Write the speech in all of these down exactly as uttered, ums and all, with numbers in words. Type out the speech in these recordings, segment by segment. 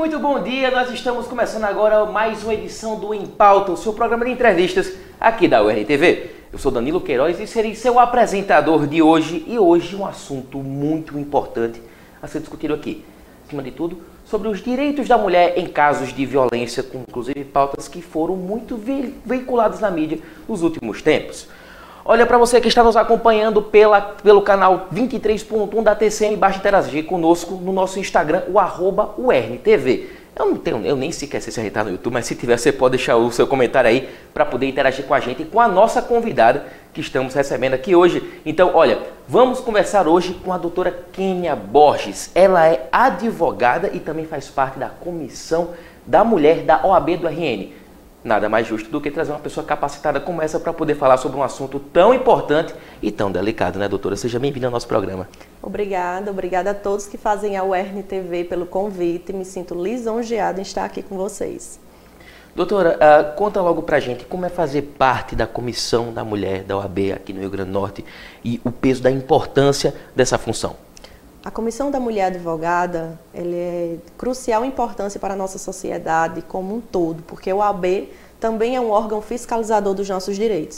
muito bom dia. Nós estamos começando agora mais uma edição do Em Pauta, o seu programa de entrevistas aqui da U R T V. Eu sou Danilo Queiroz e serei seu apresentador de hoje. E hoje um assunto muito importante a ser discutido aqui. Acima de tudo, sobre os direitos da mulher em casos de violência, com inclusive pautas que foram muito ve veiculadas na mídia nos últimos tempos. Olha, para você que está nos acompanhando pela, pelo canal vinte e três ponto um da T C M, basta interagir conosco no nosso Instagram, o arroba U R T V. Eu não tenho, eu nem sequer sei se a gente está no YouTube, mas se tiver, você pode deixar o seu comentário aí para poder interagir com a gente e com a nossa convidada que estamos recebendo aqui hoje. Então, olha, vamos conversar hoje com a doutora Kênia Borges. Ela é advogada e também faz parte da Comissão da Mulher da O A B do R N. Nada mais justo do que trazer uma pessoa capacitada como essa para poder falar sobre um assunto tão importante e tão delicado, né, doutora? Seja bem-vinda ao nosso programa. Obrigada, obrigada a todos que fazem a U R T V pelo convite. Me sinto lisonjeada em estar aqui com vocês. Doutora, uh, conta logo pra gente como é fazer parte da Comissão da Mulher da O A B aqui no Rio Grande do Norte e o peso da importância dessa função. A Comissão da Mulher Advogada ela é crucial importância para a nossa sociedade como um todo, porque o O A B também é um órgão fiscalizador dos nossos direitos.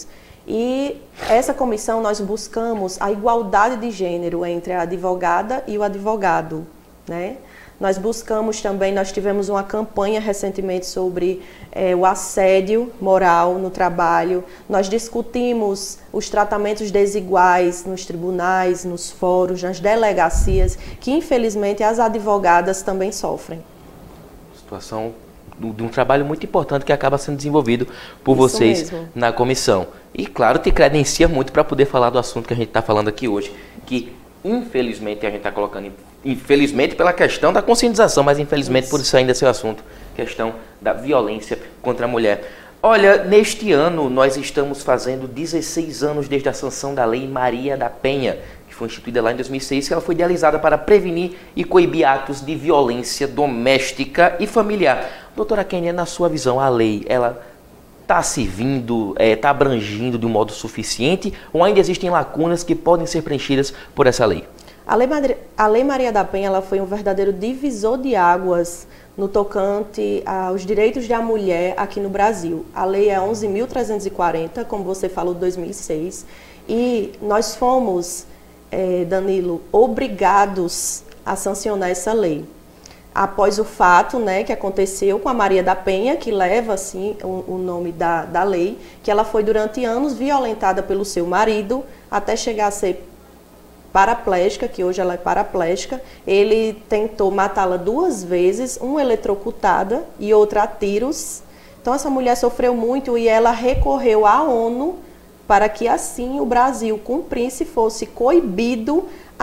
E essa comissão nós buscamos a igualdade de gênero entre a advogada e o advogado, né? Nós buscamos também, nós tivemos uma campanha recentemente sobre é, o assédio moral no trabalho. Nós discutimos os tratamentos desiguais nos tribunais, nos fóruns, nas delegacias, que infelizmente as advogadas também sofrem. Situação de um trabalho muito importante que acaba sendo desenvolvido por Isso vocês mesmo. Na comissão. E claro, te credencia muito para poder falar do assunto que a gente está falando aqui hoje, que infelizmente a gente está colocando em Infelizmente pela questão da conscientização, mas infelizmente isso. Por isso ainda ser o assunto, questão da violência contra a mulher. Olha, neste ano nós estamos fazendo dezesseis anos desde a sanção da Lei Maria da Penha, que foi instituída lá em dois mil e seis, que ela foi idealizada para prevenir e coibir atos de violência doméstica e familiar. Doutora Kênia, na sua visão, a lei, ela está servindo, está é, abrangindo de um modo suficiente ou ainda existem lacunas que podem ser preenchidas por essa lei? A Lei, a Lei Maria da Penha ela foi um verdadeiro divisor de águas no tocante aos direitos da mulher aqui no Brasil. A lei é onze mil trezentos e quarenta, como você falou, de dois mil e seis, e nós fomos, é, Danilo, obrigados a sancionar essa lei. Após o fato, né, que aconteceu com a Maria da Penha, que leva assim o, o nome da, da lei, que ela foi durante anos violentada pelo seu marido até chegar a ser paraplégica, que hoje ela é paraplégica. Ele tentou matá-la duas vezes, uma eletrocutada e outra a tiros. Então essa mulher sofreu muito e ela recorreu à ONU para que assim o Brasil cumprisse, fosse coibido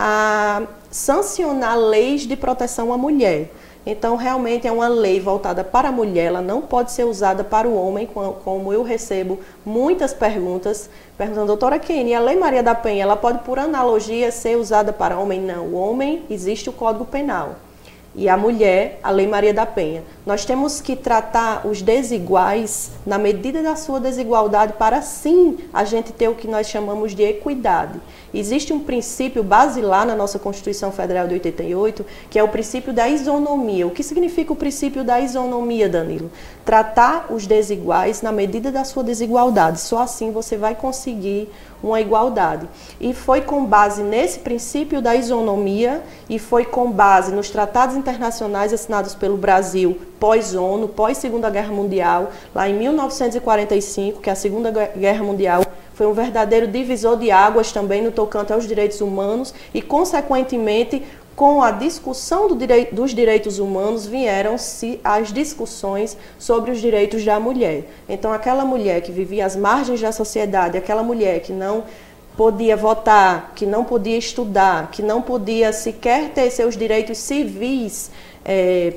a sancionar leis de proteção à mulher. Então, realmente é uma lei voltada para a mulher, ela não pode ser usada para o homem, como eu recebo muitas perguntas, perguntando, doutora Kênia, a Lei Maria da Penha, ela pode, por analogia, ser usada para homem? Não, o homem existe o Código Penal. E a mulher, a Lei Maria da Penha. Nós temos que tratar os desiguais na medida da sua desigualdade para, sim, a gente ter o que nós chamamos de equidade. Existe um princípio basilar na nossa Constituição Federal de oitenta e oito, que é o princípio da isonomia. O que significa o princípio da isonomia, Danilo? Tratar os desiguais na medida da sua desigualdade. Só assim você vai conseguir uma igualdade. E foi com base nesse princípio da isonomia e foi com base nos tratados internacionais assinados pelo Brasil pós-ONU, pós-Segunda Guerra Mundial, lá em mil novecentos e quarenta e cinco, que a Segunda Guerra Mundial foi um verdadeiro divisor de águas também no tocante aos direitos humanos e, consequentemente, com a discussão do direi- dos direitos humanos, vieram-se as discussões sobre os direitos da mulher. Então, aquela mulher que vivia às margens da sociedade, aquela mulher que não podia votar, que não podia estudar, que não podia sequer ter seus direitos civis é,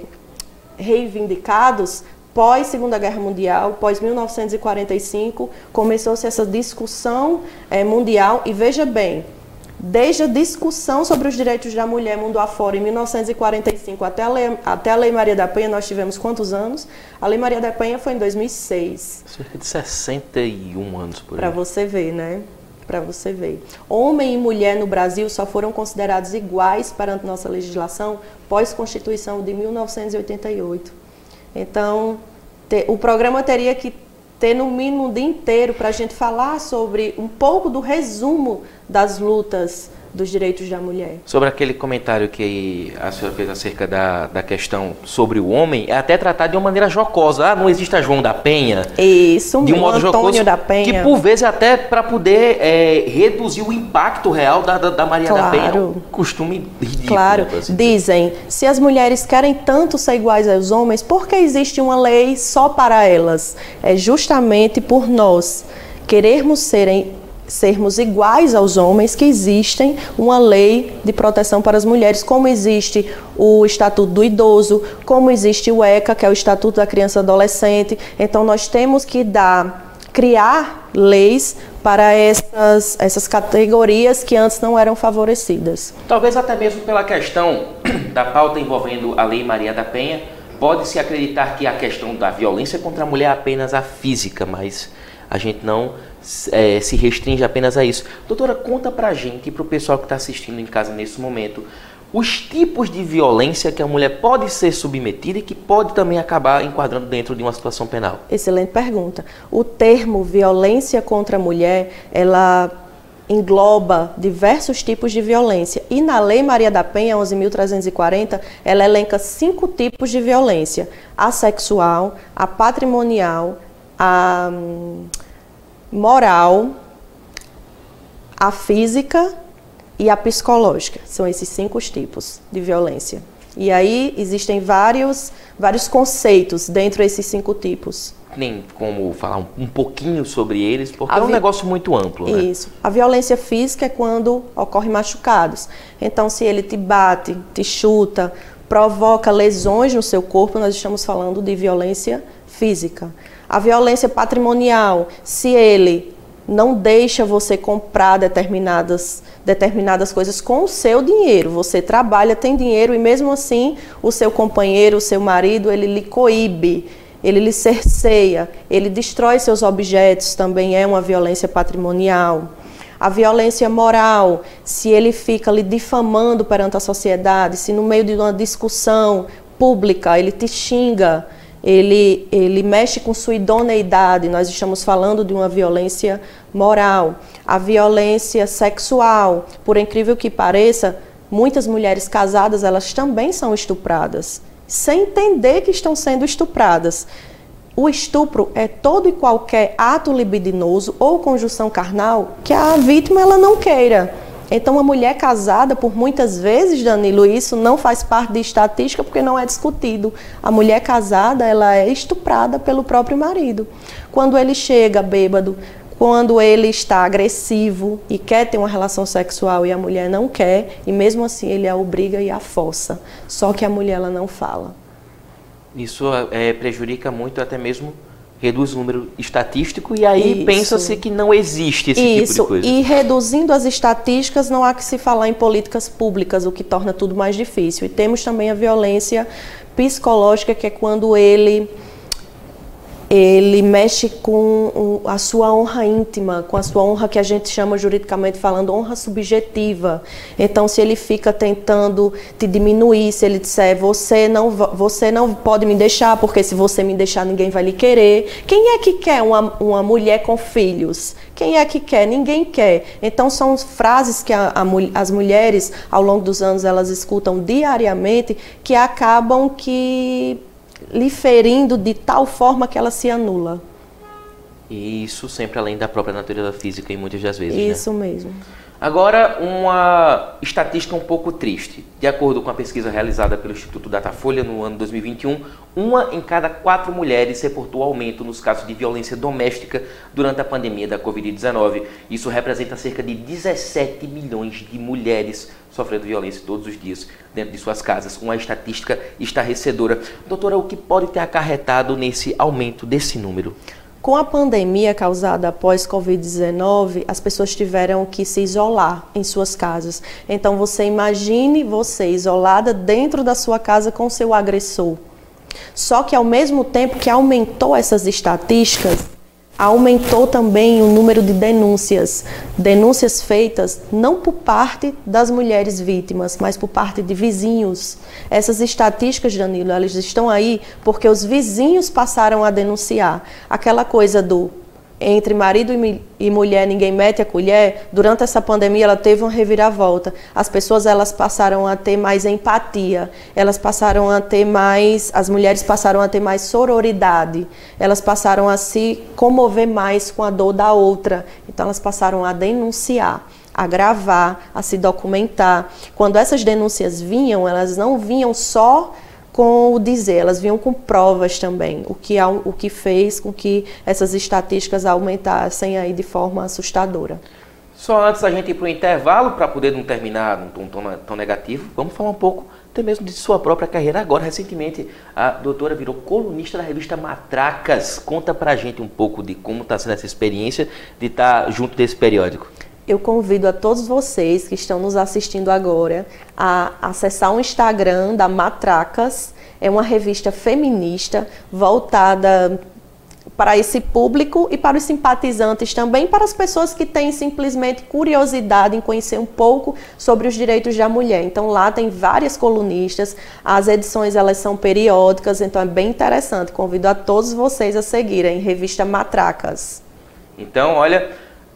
reivindicados, pós-Segunda Guerra Mundial, pós mil novecentos e quarenta e cinco, começou-se essa discussão é, mundial e, veja bem, desde a discussão sobre os direitos da mulher mundo afora, em mil novecentos e quarenta e cinco, até a, lei, até a Lei Maria da Penha, nós tivemos quantos anos? A Lei Maria da Penha foi em dois mil e seis. Cerca de sessenta e um anos por aí. Para você ver, né? para você ver. Homem e mulher no Brasil só foram considerados iguais perante nossa legislação pós-Constituição de mil novecentos e oitenta e oito. Então, te, o programa teria que ter no mínimo um dia inteiro para a gente falar sobre um pouco do resumo das lutas dos direitos da mulher. Sobre aquele comentário que a senhora fez acerca da, da questão sobre o homem, é até tratado de uma maneira jocosa. Ah, não existe a João da Penha. Isso, de um modo Antônio jocoso, da Penha. Que por vezes até para poder é, reduzir o impacto real da, da, da Maria claro. da Penha. É um costume ridículo. Claro, assim. Dizem, se as mulheres querem tanto ser iguais aos homens, por que existe uma lei só para elas? É justamente por nós querermos serem sermos iguais aos homens que existem uma lei de proteção para as mulheres, como existe o Estatuto do Idoso, como existe o ECA, que é o Estatuto da Criança e Adolescente. Então nós temos que dar, criar leis para essas, essas categorias que antes não eram favorecidas. Talvez até mesmo pela questão da pauta envolvendo a Lei Maria da Penha, pode-se acreditar que a questão da violência contra a mulher é apenas a física, mas a gente não é, se restringe apenas a isso. Doutora, conta pra gente e pro pessoal que está assistindo em casa nesse momento, os tipos de violência que a mulher pode ser submetida e que pode também acabar enquadrando dentro de uma situação penal. Excelente pergunta. O termo violência contra a mulher, ela engloba diversos tipos de violência. E na Lei Maria da Penha, onze mil trezentos e quarenta, ela elenca cinco tipos de violência: a sexual, a patrimonial, a moral, a física e a psicológica. São esses cinco tipos de violência. E aí existem vários, vários conceitos dentro desses cinco tipos. Nem como falar um, um pouquinho sobre eles, porque a é um vi... negócio muito amplo, né? Isso. A violência física é quando ocorrem machucados. Então, se ele te bate, te chuta, provoca lesões no seu corpo, nós estamos falando de violência física. A violência patrimonial, se ele não deixa você comprar determinadas, determinadas coisas com o seu dinheiro. Você trabalha, tem dinheiro e mesmo assim o seu companheiro, o seu marido, ele lhe coíbe, ele lhe cerceia, ele destrói seus objetos, também é uma violência patrimonial. A violência moral, se ele fica lhe difamando perante a sociedade, se no meio de uma discussão pública ele te xinga, Ele, ele mexe com sua idoneidade, nós estamos falando de uma violência moral. A violência sexual, por incrível que pareça, muitas mulheres casadas, elas também são estupradas, sem entender que estão sendo estupradas. O estupro é todo e qualquer ato libidinoso ou conjunção carnal que a vítima ela não queira. Então, a mulher casada, por muitas vezes, Danilo, isso não faz parte de estatística porque não é discutido. A mulher casada, ela é estuprada pelo próprio marido. Quando ele chega bêbado, quando ele está agressivo e quer ter uma relação sexual e a mulher não quer, e mesmo assim ele a obriga e a força. Só que a mulher ela não fala. Isso é, prejudica muito, até mesmo reduz o número estatístico e aí pensa-se que não existe esse Isso. tipo de coisa. E reduzindo as estatísticas, não há que se falar em políticas públicas, o que torna tudo mais difícil. E temos também a violência psicológica, que é quando ele... ele mexe com a sua honra íntima, com a sua honra que a gente chama juridicamente falando honra subjetiva. Então, se ele fica tentando te diminuir, se ele disser você não, você não pode me deixar, porque se você me deixar ninguém vai lhe querer. Quem é que quer uma, uma mulher com filhos? Quem é que quer? Ninguém quer. Então, são frases que a, a, as mulheres, ao longo dos anos, elas escutam diariamente, que acabam que... lhe ferindo de tal forma que ela se anula. E isso sempre além da própria natureza física, em muitas das vezes, Isso né? mesmo. Agora, uma estatística um pouco triste. De acordo com a pesquisa realizada pelo Instituto Datafolha no ano dois mil e vinte e um, uma em cada quatro mulheres reportou aumento nos casos de violência doméstica durante a pandemia da covid dezenove. Isso representa cerca de dezessete milhões de mulheres sofrendo violência todos os dias dentro de suas casas. Uma estatística estarrecedora. Doutora, o que pode ter acarretado nesse aumento desse número? Com a pandemia causada após covid dezenove, as pessoas tiveram que se isolar em suas casas. Então, você imagine você isolada dentro da sua casa com seu agressor. Só que, ao mesmo tempo que aumentou essas estatísticas, aumentou também o número de denúncias, denúncias feitas não por parte das mulheres vítimas, mas por parte de vizinhos. Essas estatísticas, Danilo, elas estão aí porque os vizinhos passaram a denunciar. Aquela coisa do entre marido e mulher ninguém mete a colher, durante essa pandemia ela teve uma reviravolta. As pessoas elas passaram a ter mais empatia, elas passaram a ter mais, as mulheres passaram a ter mais sororidade, elas passaram a se comover mais com a dor da outra. Então elas passaram a denunciar, a gravar, a se documentar. Quando essas denúncias vinham, elas não vinham só com o dizer, elas vinham com provas também, o que, o que fez com que essas estatísticas aumentassem aí de forma assustadora. Só antes da gente ir para o intervalo, para poder não terminar num tom tão negativo, vamos falar um pouco até mesmo de sua própria carreira. Agora, recentemente, a doutora virou colunista da revista Matracas. Conta pra gente um pouco de como está sendo essa experiência de estar junto desse periódico. Eu convido a todos vocês que estão nos assistindo agora a acessar o Instagram da Matracas. É uma revista feminista voltada para esse público e para os simpatizantes também, para as pessoas que têm simplesmente curiosidade em conhecer um pouco sobre os direitos da mulher. Então lá tem várias colunistas, as edições elas são periódicas, então é bem interessante. Convido a todos vocês a seguirem Revista Matracas. Então, olha...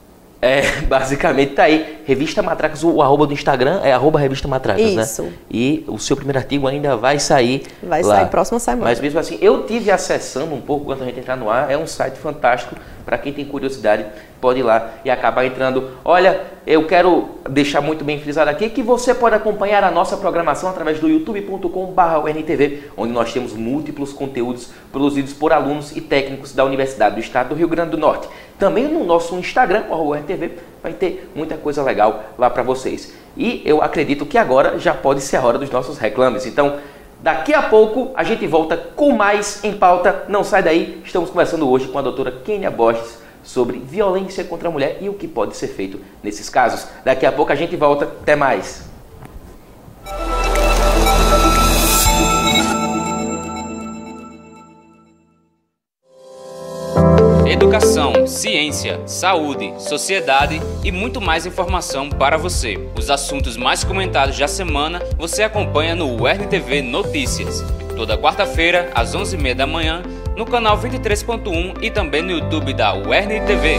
É, basicamente tá aí, Revista Matracas, o, o arroba do Instagram é arroba Revista Matracas, Isso. né? E o seu primeiro artigo ainda vai sair Vai lá. sair próxima semana. Mas mesmo assim, eu tive acessando um pouco quando a gente entrar no ar, é um site fantástico, para quem tem curiosidade, pode ir lá e acabar entrando. Olha, eu quero deixar muito bem frisado aqui que você pode acompanhar a nossa programação através do youtube ponto com barra U N T V, onde nós temos múltiplos conteúdos produzidos por alunos e técnicos da Universidade do Estado do Rio Grande do Norte. Também no nosso Instagram, o U N T V, vai ter muita coisa legal lá para vocês. E eu acredito que agora já pode ser a hora dos nossos reclames. Então, daqui a pouco a gente volta com mais Em Pauta. Não sai daí, estamos conversando hoje com a doutora Kênia Borges sobre violência contra a mulher e o que pode ser feito nesses casos. Daqui a pouco a gente volta. Até mais! Educação, ciência, saúde, sociedade e muito mais informação para você. Os assuntos mais comentados da semana você acompanha no U R N T V Notícias. Toda quarta-feira, às onze e meia da manhã, no canal vinte e três ponto um e também no YouTube da U R N T V.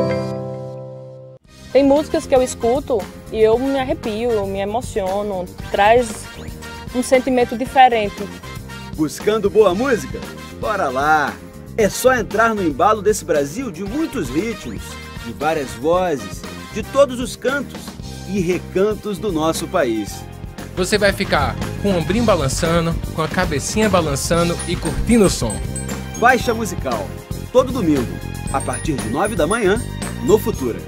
Tem músicas que eu escuto e eu me arrepio, eu me emociono, traz um sentimento diferente. Buscando boa música? Bora lá! É só entrar no embalo desse Brasil de muitos ritmos, de várias vozes, de todos os cantos e recantos do nosso país. Você vai ficar com o ombrinho balançando, com a cabecinha balançando e curtindo o som. Faixa Musical, todo domingo, a partir de nove da manhã, no Futura.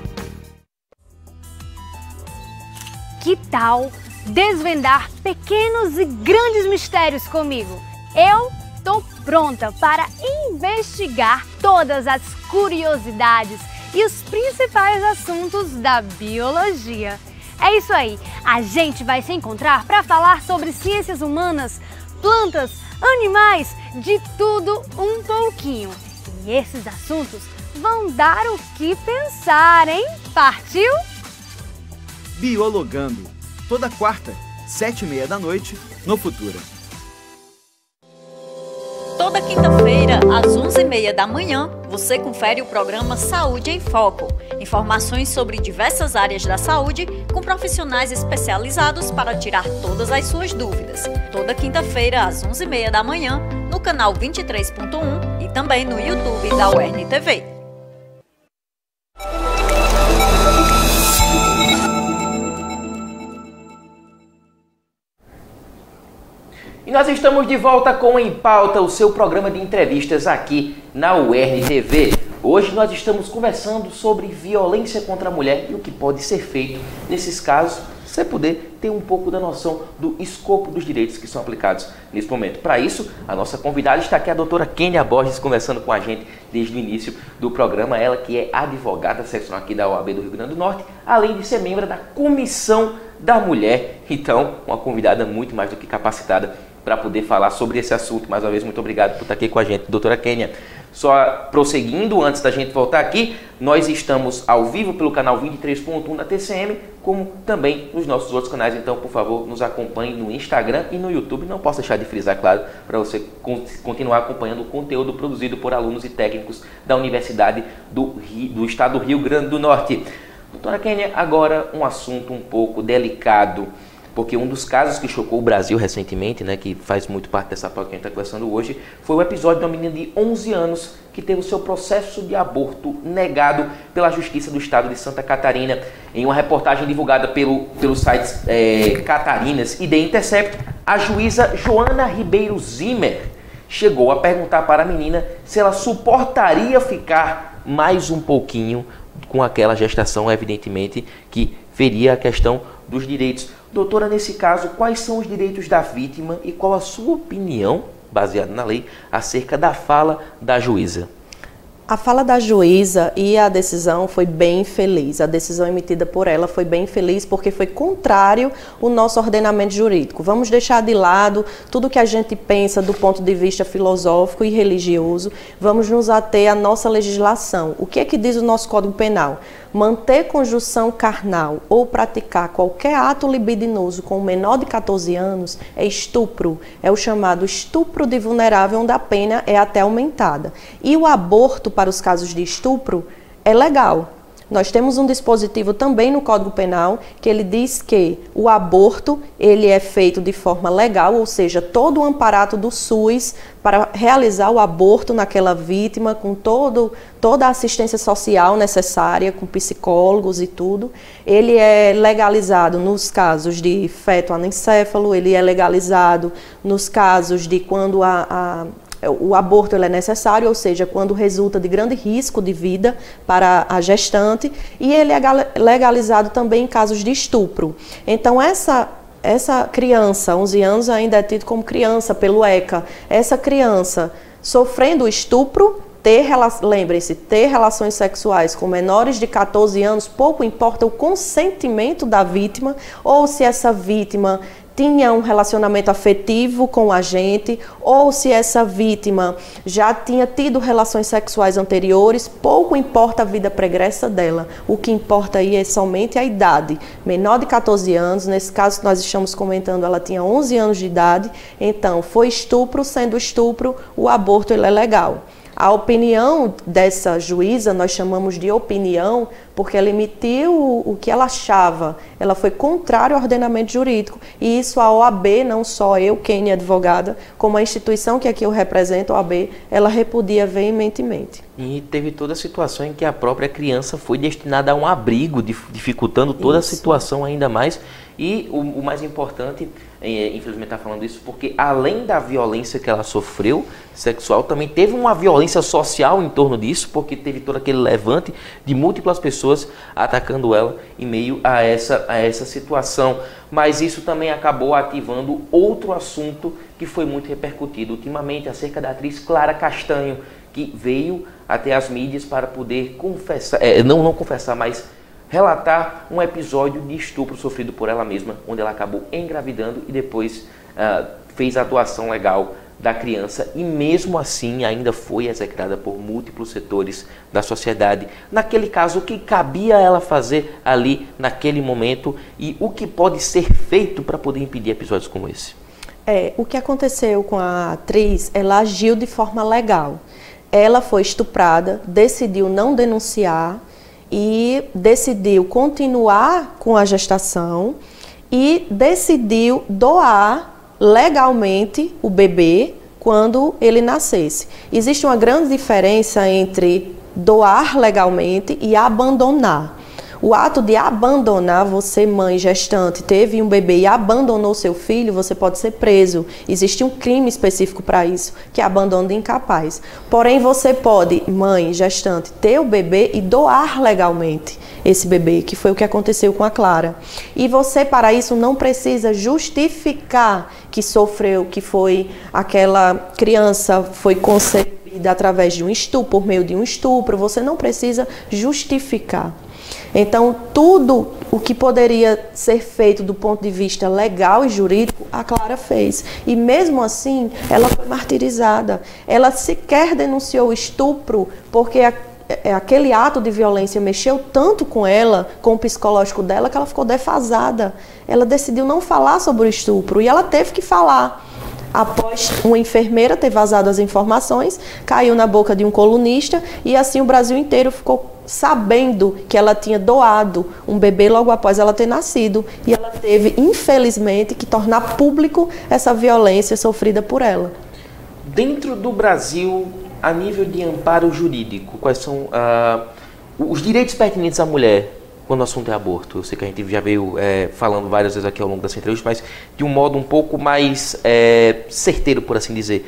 Que tal desvendar pequenos e grandes mistérios comigo? Eu estou pronta para investigar todas as curiosidades e os principais assuntos da biologia. É isso aí, a gente vai se encontrar para falar sobre ciências humanas, plantas, animais, de tudo um pouquinho. E esses assuntos vão dar o que pensar, hein? Partiu? Biologando, toda quarta, sete e meia da noite, no Futura. Toda quinta-feira, às onze e meia da manhã, você confere o programa Saúde em Foco. Informações sobre diversas áreas da saúde com profissionais especializados para tirar todas as suas dúvidas. Toda quinta-feira, às onze e meia da manhã, no canal vinte e três ponto um e também no YouTube da U R N T V. E nós estamos de volta com Em Pauta, o seu programa de entrevistas aqui na U R N T V. Hoje nós estamos conversando sobre violência contra a mulher e o que pode ser feito nesses casos, você poder ter um pouco da noção do escopo dos direitos que são aplicados nesse momento. Para isso, a nossa convidada está aqui, a doutora Kênia Borges, conversando com a gente desde o início do programa. Ela que é advogada seccional aqui da O A B do Rio Grande do Norte, além de ser membro da Comissão da Mulher. Então, uma convidada muito mais do que capacitada para poder falar sobre esse assunto. Mais uma vez, muito obrigado por estar aqui com a gente, doutora Kênia. Só prosseguindo, antes da gente voltar aqui, nós estamos ao vivo pelo canal vinte e três ponto um da T C M, como também nos nossos outros canais. Então, por favor, nos acompanhe no Instagram e no YouTube. Não posso deixar de frisar, claro, para você continuar acompanhando o conteúdo produzido por alunos e técnicos da Universidade do, Rio, do Estado do Rio Grande do Norte. Doutora Kênia, agora um assunto um pouco delicado, porque um dos casos que chocou o Brasil recentemente, né, que faz muito parte dessa pauta que a gente está conversando hoje, foi o episódio de uma menina de onze anos que teve o seu processo de aborto negado pela Justiça do Estado de Santa Catarina. Em uma reportagem divulgada pelo, pelos sites é, Catarinas e The Intercept, a juíza Joana Ribeiro Zimmer chegou a perguntar para a menina se ela suportaria ficar mais um pouquinho com aquela gestação, evidentemente, que veria a questão dos direitos. Doutora, nesse caso, quais são os direitos da vítima e qual a sua opinião, baseada na lei, acerca da fala da juíza? A fala da juíza e a decisão foi bem feliz. A decisão emitida por ela foi bem feliz porque foi contrário ao nosso ordenamento jurídico. Vamos deixar de lado tudo que a gente pensa do ponto de vista filosófico e religioso. Vamos nos ater à nossa legislação. O que é que diz o nosso Código Penal? Manter conjunção carnal ou praticar qualquer ato libidinoso com um menor de catorze anos é estupro. É o chamado estupro de vulnerável, onde a pena é até aumentada. E o aborto, para os casos de estupro, é legal. Nós temos um dispositivo também no Código Penal que ele diz que o aborto ele é feito de forma legal, ou seja, todo o amparato do SUS para realizar o aborto naquela vítima, com todo, toda a assistência social necessária, com psicólogos e tudo. Ele é legalizado nos casos de feto anencéfalo, ele é legalizado nos casos de quando a... a o aborto ele é necessário, ou seja, quando resulta de grande risco de vida para a gestante, e ele é legalizado também em casos de estupro. Então, essa, essa criança, onze anos, ainda é tido como criança pelo ECA. Essa criança sofrendo estupro, ter, lembrem-se, ter relações sexuais com menores de catorze anos, pouco importa o consentimento da vítima, ou se essa vítima tinha um relacionamento afetivo com a gente, ou se essa vítima já tinha tido relações sexuais anteriores, pouco importa a vida pregressa dela. O que importa aí é somente a idade. Menor de catorze anos, nesse caso que nós estamos comentando, ela tinha onze anos de idade, então foi estupro, sendo estupro, o aborto ele é legal. A opinião dessa juíza, nós chamamos de opinião, porque ela emitiu o que ela achava. Ela foi contrária ao ordenamento jurídico. E isso a O A B, não só eu, Kênia, advogada, como a instituição que aqui eu represento, a O A B, ela repudia veementemente. E teve toda a situação em que a própria criança foi destinada a um abrigo, dificultando toda isso. A situação ainda mais. E o, o mais importante, é, infelizmente está falando isso, porque além da violência que ela sofreu, sexual, também teve uma violência social em torno disso, porque teve todo aquele levante de múltiplas pessoas atacando ela em meio a essa, a essa situação. Mas isso também acabou ativando outro assunto que foi muito repercutido ultimamente, acerca da atriz Clara Castanho, que veio até as mídias para poder confessar, é, não, não confessar, mas relatar um episódio de estupro sofrido por ela mesma, onde ela acabou engravidando e depois uh, fez a doação legal da criança e mesmo assim ainda foi execrada por múltiplos setores da sociedade. Naquele caso, o que cabia a ela fazer ali naquele momento e o que pode ser feito para poder impedir episódios como esse? É, o que aconteceu com a atriz, ela agiu de forma legal. Ela foi estuprada, decidiu não denunciar e decidiu continuar com a gestação e decidiu doar legalmente o bebê quando ele nascesse. Existe uma grande diferença entre doar legalmente e abandonar. O ato de abandonar, você, mãe gestante, teve um bebê e abandonou seu filho, você pode ser preso. Existe um crime específico para isso, que é abandono de incapaz. Porém, você pode, mãe gestante, ter o bebê e doar legalmente esse bebê, que foi o que aconteceu com a Clara. E você, para isso, não precisa justificar que sofreu, que foi aquela criança, foi concebida cometida através de um estupro, por meio de um estupro, você não precisa justificar. Então, tudo o que poderia ser feito do ponto de vista legal e jurídico, a Clara fez. E mesmo assim, ela foi martirizada. Ela sequer denunciou o estupro, porque a, a, aquele ato de violência mexeu tanto com ela, com o psicológico dela, que ela ficou defasada. Ela decidiu não falar sobre o estupro e ela teve que falar. Após uma enfermeira ter vazado as informações, caiu na boca de um colunista e assim o Brasil inteiro ficou sabendo que ela tinha doado um bebê logo após ela ter nascido. E ela teve, infelizmente, que tornar público essa violência sofrida por ela. Dentro do Brasil, a nível de amparo jurídico, quais são uh, os direitos pertinentes à mulher quando o assunto é aborto? Eu sei que a gente já veio é, falando várias vezes aqui ao longo dessa entrevista, mas de um modo um pouco mais é, certeiro, por assim dizer.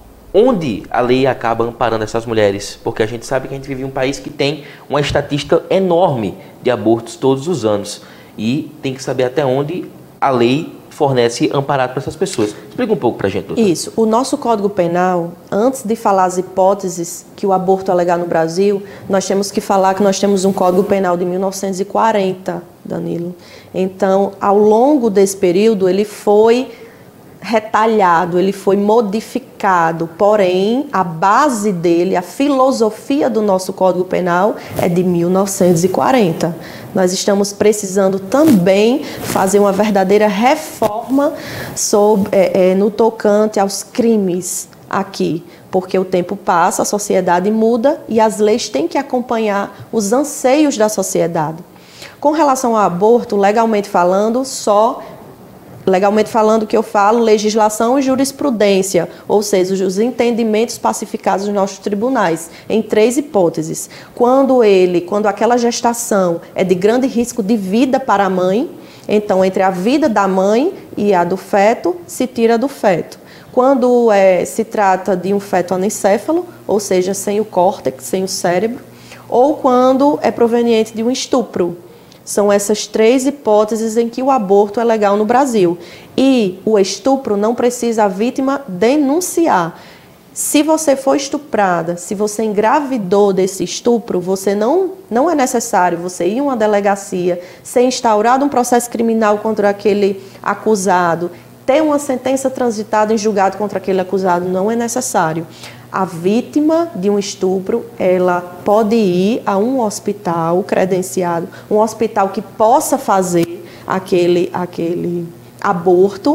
Onde a lei acaba amparando essas mulheres? Porque a gente sabe que a gente vive em um país que tem uma estatística enorme de abortos todos os anos. E tem que saber até onde a lei fornece amparado para essas pessoas. Explica um pouco para a gente, doutor. Isso. O nosso Código Penal, antes de falar as hipóteses que o aborto é legal no Brasil, nós temos que falar que nós temos um Código Penal de mil novecentos e quarenta, Danilo. Então, ao longo desse período, ele foi retalhado, ele foi modificado, porém, a base dele, a filosofia do nosso Código Penal é de mil novecentos e quarenta. Nós estamos precisando também fazer uma verdadeira reforma sobre, é, é, no tocante aos crimes aqui, porque o tempo passa, a sociedade muda e as leis têm que acompanhar os anseios da sociedade. Com relação ao aborto, legalmente falando, só Legalmente falando, que eu falo, legislação e jurisprudência, ou seja, os entendimentos pacificados nos nossos tribunais, em três hipóteses. Quando ele, quando aquela gestação é de grande risco de vida para a mãe, então entre a vida da mãe e a do feto, se tira do feto. Quando é, se trata de um feto anencéfalo, ou seja, sem o córtex, sem o cérebro, ou quando é proveniente de um estupro. São essas três hipóteses em que o aborto é legal no Brasil. E o estupro não precisa a vítima denunciar. Se você foi estuprada, se você engravidou desse estupro, você não, não é necessário você ir a uma delegacia, ser instaurado um processo criminal contra aquele acusado, ter uma sentença transitada em julgado contra aquele acusado, não é necessário. A vítima de um estupro, ela pode ir a um hospital credenciado, um hospital que possa fazer aquele, aquele aborto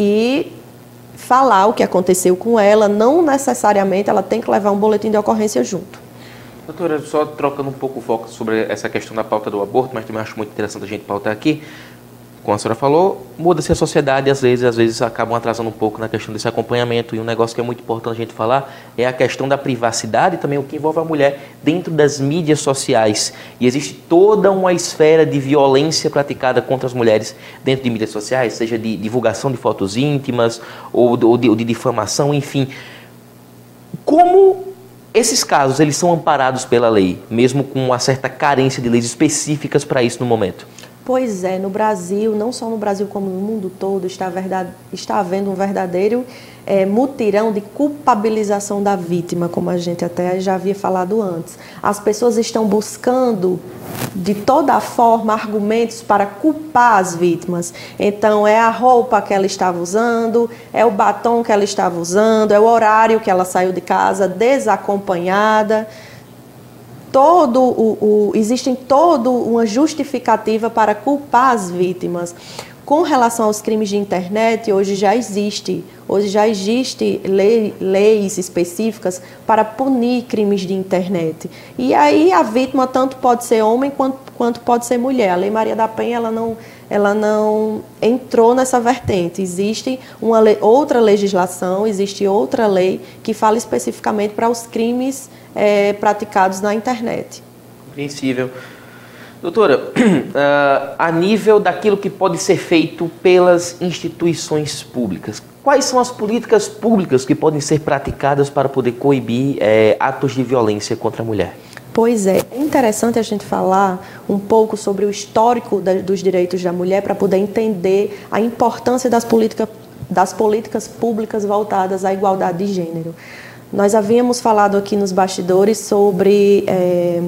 e falar o que aconteceu com ela. Não necessariamente ela tem que levar um boletim de ocorrência junto. Doutora, só trocando um pouco o foco sobre essa questão da pauta do aborto, mas também acho muito interessante a gente pautar aqui. Como a senhora falou, muda-se a sociedade e às vezes, às vezes acabam atrasando um pouco na questão desse acompanhamento. E um negócio que é muito importante a gente falar é a questão da privacidade e também o que envolve a mulher dentro das mídias sociais. E existe toda uma esfera de violência praticada contra as mulheres dentro de mídias sociais, seja de divulgação de fotos íntimas ou de, ou de, ou de difamação, enfim. Como esses casos eles são amparados pela lei, mesmo com uma certa carência de leis específicas para isso no momento? Pois é, no Brasil, não só no Brasil como no mundo todo, está, verdade, está havendo um verdadeiro é, mutirão de culpabilização da vítima, como a gente até já havia falado antes. As pessoas estão buscando, de toda forma, argumentos para culpar as vítimas. Então, é a roupa que ela estava usando, é o batom que ela estava usando, é o horário que ela saiu de casa desacompanhada. Todo o, o, existem toda uma justificativa para culpar as vítimas. Com relação aos crimes de internet, hoje já existe, hoje já existe lei, leis específicas para punir crimes de internet. E aí a vítima tanto pode ser homem quanto, quanto pode ser mulher. A Lei Maria da Penha ela não, ela não entrou nessa vertente. Existe uma lei, outra legislação, existe outra lei que fala especificamente para os crimes é, praticados na internet. Compreensível. Doutora, uh, a nível daquilo que pode ser feito pelas instituições públicas, quais são as políticas públicas que podem ser praticadas para poder coibir é, atos de violência contra a mulher? Pois é, é interessante a gente falar um pouco sobre o histórico da, dos direitos da mulher para poder entender a importância das, politica, das políticas públicas voltadas à igualdade de gênero. Nós havíamos falado aqui nos bastidores sobre é,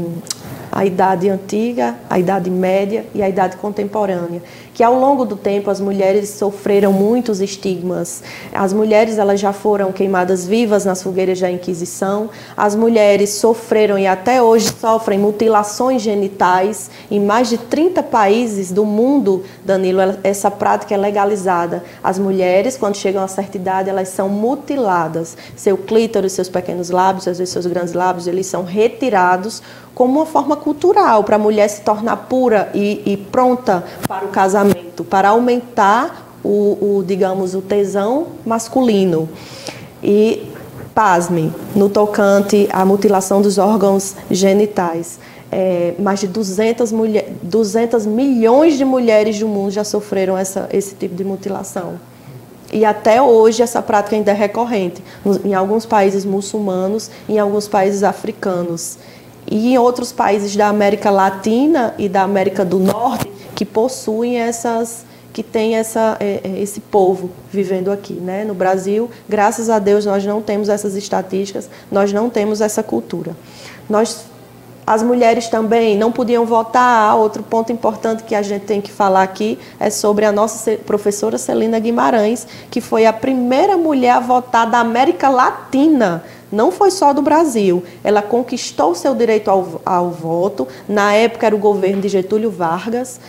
a idade antiga, a idade média e a idade contemporânea, que ao longo do tempo as mulheres sofreram muitos estigmas. As mulheres elas já foram queimadas vivas nas fogueiras da Inquisição, as mulheres sofreram e até hoje sofrem mutilações genitais. Em mais de trinta países do mundo, Danilo, essa prática é legalizada. As mulheres, quando chegam a certa idade, elas são mutiladas. Seu clítoris, seus pequenos lábios, às vezes seus grandes lábios, eles são retirados como uma forma cultural para a mulher se tornar pura e, e pronta para o casamento, para aumentar o, o, digamos, o tesão masculino. E, pasme, no tocante à mutilação dos órgãos genitais, é, mais de duzentas, mulher, duzentas milhões de mulheres do mundo já sofreram essa, esse tipo de mutilação. E até hoje essa prática ainda é recorrente, em alguns países muçulmanos e em alguns países africanos. E em outros países da América Latina e da América do Norte que possuem essas, que tem essa, esse povo vivendo aqui, né? No Brasil, graças a Deus, nós não temos essas estatísticas, nós não temos essa cultura. Nós, as mulheres também não podiam votar. Outro ponto importante que a gente tem que falar aqui é sobre a nossa professora Celina Guimarães, que foi a primeira mulher a votar da América Latina. Não foi só do Brasil. Ela conquistou seu direito ao, ao voto. Na época era o governo de Getúlio Vargas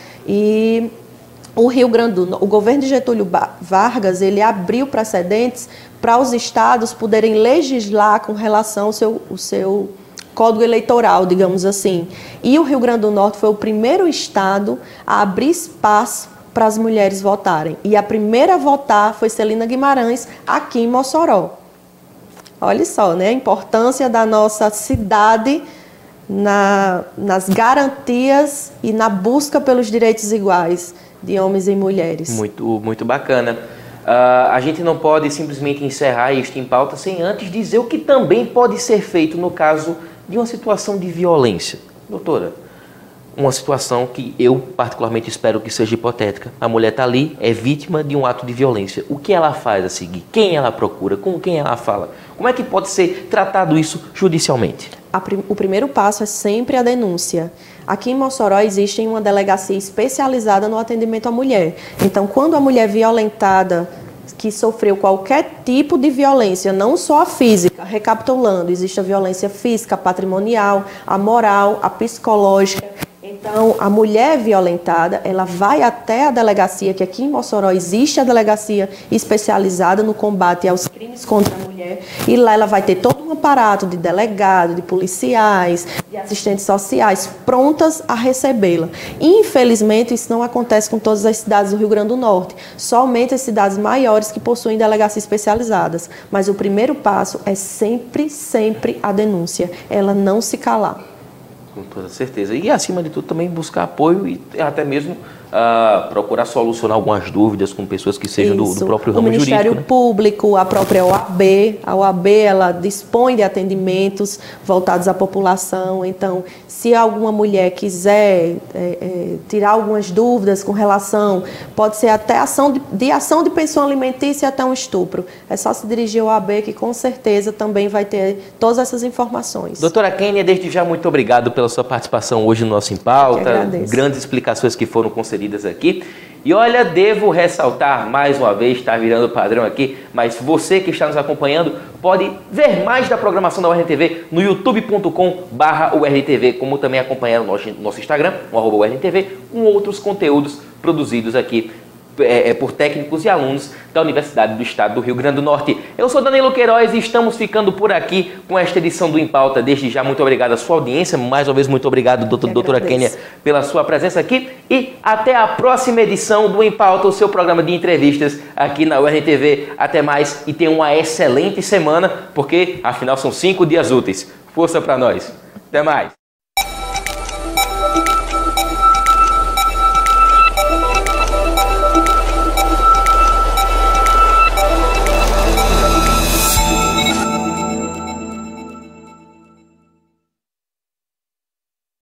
e o Rio Grande do Norte, o governo de Getúlio Vargas, ele abriu precedentes para os estados poderem legislar com relação ao seu, o seu código eleitoral, digamos assim. E o Rio Grande do Norte foi o primeiro estado a abrir espaço para as mulheres votarem. E a primeira a votar foi Celina Guimarães, aqui em Mossoró. Olha só, né, a importância da nossa cidade na, nas garantias e na busca pelos direitos iguais de homens e mulheres. Muito, muito bacana. Uh, a gente não pode simplesmente encerrar este Em Pauta sem antes dizer o que também pode ser feito no caso de uma situação de violência. Doutora, uma situação que eu particularmente espero que seja hipotética. A mulher está ali, é vítima de um ato de violência. O que ela faz a seguir? Quem ela procura? Com quem ela fala? Como é que pode ser tratado isso judicialmente? A, o primeiro passo é sempre a denúncia. Aqui em Mossoró existe uma delegacia especializada no atendimento à mulher. Então, quando a mulher violentada, que sofreu qualquer tipo de violência, não só a física, recapitulando, existe a violência física, a patrimonial, a moral, a psicológica. Então, a mulher violentada, ela vai até a delegacia, que aqui em Mossoró existe a delegacia especializada no combate aos crimes contra a mulher, e lá ela vai ter todo um aparato de delegado, de policiais, de assistentes sociais, prontas a recebê-la. Infelizmente, isso não acontece com todas as cidades do Rio Grande do Norte, somente as cidades maiores que possuem delegacias especializadas. Mas o primeiro passo é sempre, sempre a denúncia, ela não se calar. Com toda certeza. E, acima de tudo, também buscar apoio e até mesmo uh, procurar solucionar algumas dúvidas com pessoas que sejam do, do próprio ramo jurídico. O Ministério jurídico, né? Público, a própria O A B. A O A B, ela dispõe de atendimentos voltados à população. Então, se alguma mulher quiser é, é, tirar algumas dúvidas com relação, pode ser até ação de, de ação de pensão alimentícia até um estupro. É só se dirigir ao O A B, que com certeza também vai ter todas essas informações. Doutora Kênia, desde já, muito obrigado pela sua participação hoje no nosso Em Pauta, grandes explicações que foram concedidas aqui. E olha, devo ressaltar mais uma vez, está virando padrão aqui, mas você que está nos acompanhando pode ver mais da programação da U R T V no youtube ponto com barra U R T V, como também acompanhar o nosso, nosso Instagram, o arroba U R T V, com outros conteúdos produzidos aqui É, é, por técnicos e alunos da Universidade do Estado do Rio Grande do Norte. Eu sou Danilo Queiroz e estamos ficando por aqui com esta edição do Em Pauta. Desde já, muito obrigado à sua audiência. Mais uma vez, muito obrigado, doutor, doutora Kênia, pela sua presença aqui. E até a próxima edição do Em Pauta, o seu programa de entrevistas aqui na U R T V. Até mais e tenha uma excelente semana, porque, afinal, são cinco dias úteis. Força para nós. Até mais.